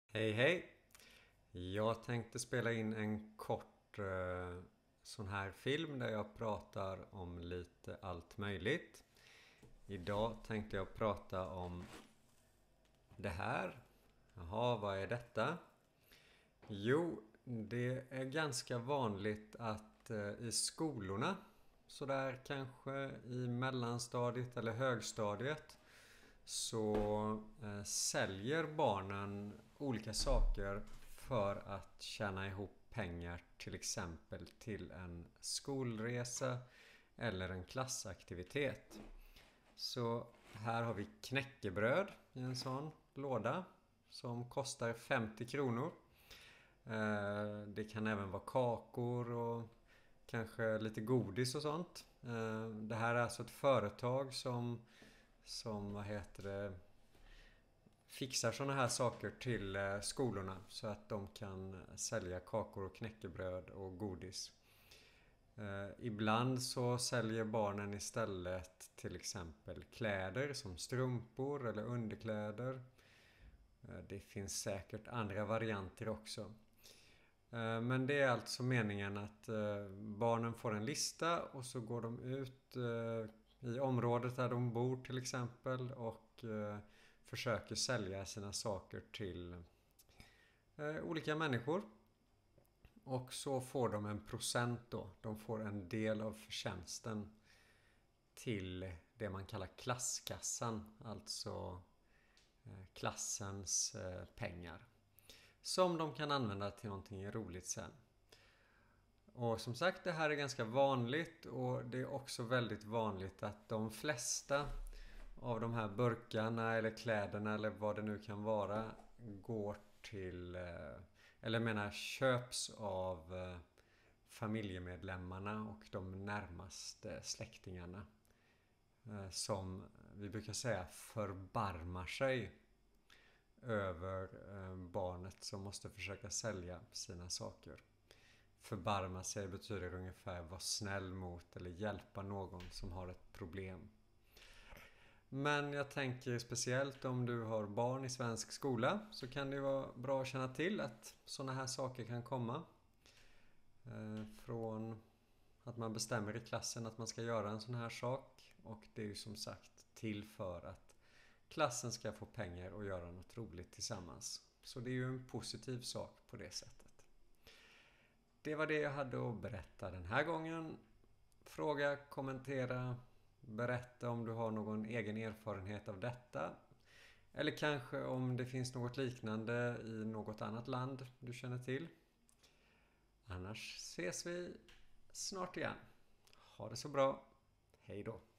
Hej hej! Jag tänkte spela in en kort sån här film där jag pratar om lite allt möjligt. Idag tänkte jag prata om det här. Jaha, vad är detta? Jo, det är ganska vanligt att i skolorna, sådär kanske i mellanstadiet eller högstadiet, så säljer barnen olika saker för att tjäna ihop pengar, till exempel till en skolresa eller en klassaktivitet. Så här har vi knäckebröd i en sån låda som kostar 50 kronor. Det kan även vara kakor och kanske lite godis och sånt. Det här är alltså ett företag som vad heter det, fixar såna här saker till skolorna så att de kan sälja kakor och knäckebröd och godis. Ibland så säljer barnen istället till exempel kläder som strumpor eller underkläder. Det finns säkert andra varianter också. Men det är alltså meningen att barnen får en lista och så går de ut i området där de bor till exempel och försöker sälja sina saker till olika människor. Och så får de en procent då. De får en del av förtjänsten till det man kallar klasskassan. Alltså klassens pengar. Som de kan använda till någonting roligt sen. Och som sagt, det här är ganska vanligt och det är också väldigt vanligt att de flesta av de här burkarna eller kläderna eller vad det nu kan vara går till, eller menar köps av familjemedlemmarna och de närmaste släktingarna. Som vi brukar säga förbarmar sig över barnet som måste försöka sälja sina saker. Förbarma sig betyder ungefär vara snäll mot eller hjälpa någon som har ett problem. Men jag tänker speciellt om du har barn i svensk skola så kan det vara bra att känna till att sådana här saker kan komma. Från att man bestämmer i klassen att man ska göra en sån här sak. Och det är ju som sagt till för att klassen ska få pengar och göra något roligt tillsammans. Så det är ju en positiv sak på det sättet. Det var det jag hade att berätta den här gången. Fråga, kommentera, berätta om du har någon egen erfarenhet av detta. Eller kanske om det finns något liknande i något annat land du känner till. Annars ses vi snart igen. Ha det så bra. Hej då.